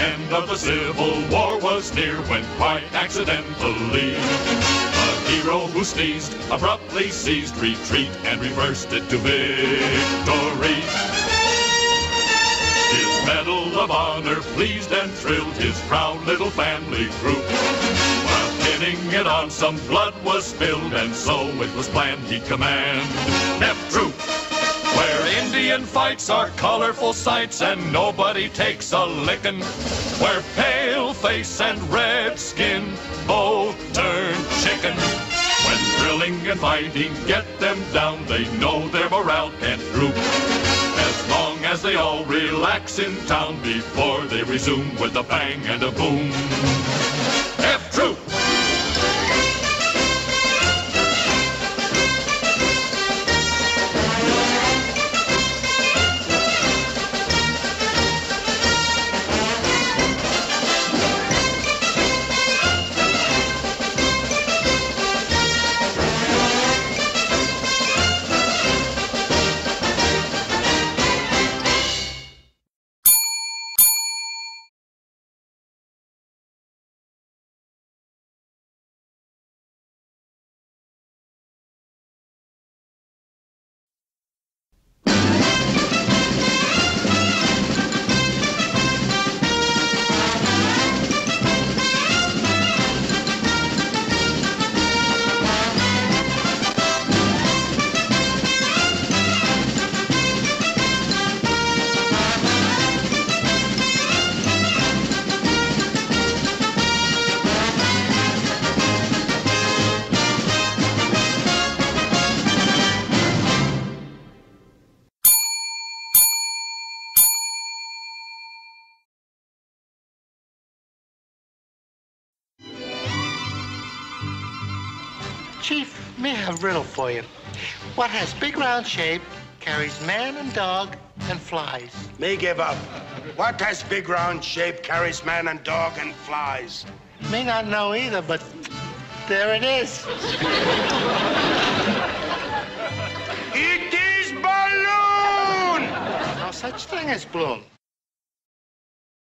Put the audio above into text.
end of the Civil War was near when quite accidentally a hero who sneezed abruptly ceased retreat and reversed it to victory. His Medal of Honor pleased and thrilled his proud little family group. While pinning it on, some blood was spilled, and so it was planned he'd command F Troop, where Indian fights are colorful sights and nobody takes a lickin', where pale face and red skin both turn chicken. When thrilling and fighting get them down, they know their morale can't droop, as long as they all relax in town before they resume with a bang and a boom. F Troop! Chief, may I have a riddle for you? What has big round shape, carries man and dog, and flies? Me give up. What has big round shape, carries man and dog, and flies? May not know either, but there it is. It is balloon! No such thing as balloon.